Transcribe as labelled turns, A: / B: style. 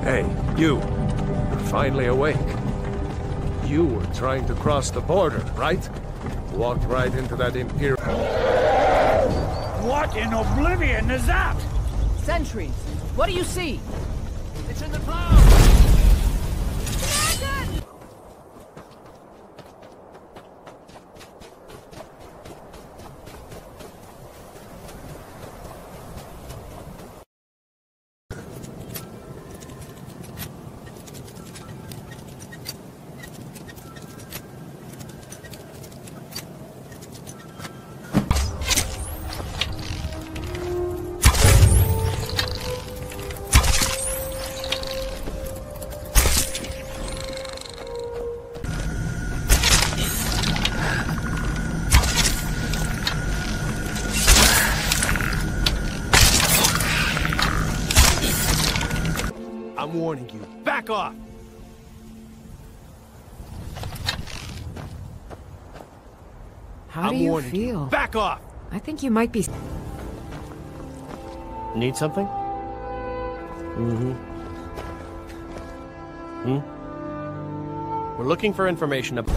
A: Hey, you. You're finally awake. You were trying to cross the border, right? Walked right into that Imperial...
B: What in oblivion is that?
C: Sentries. What do you see?
B: It's in the clouds!
A: I'm warning you. Back off!
C: How do you feel?
A: Back off!
C: I think you might be...
D: Need something? We're looking for information about...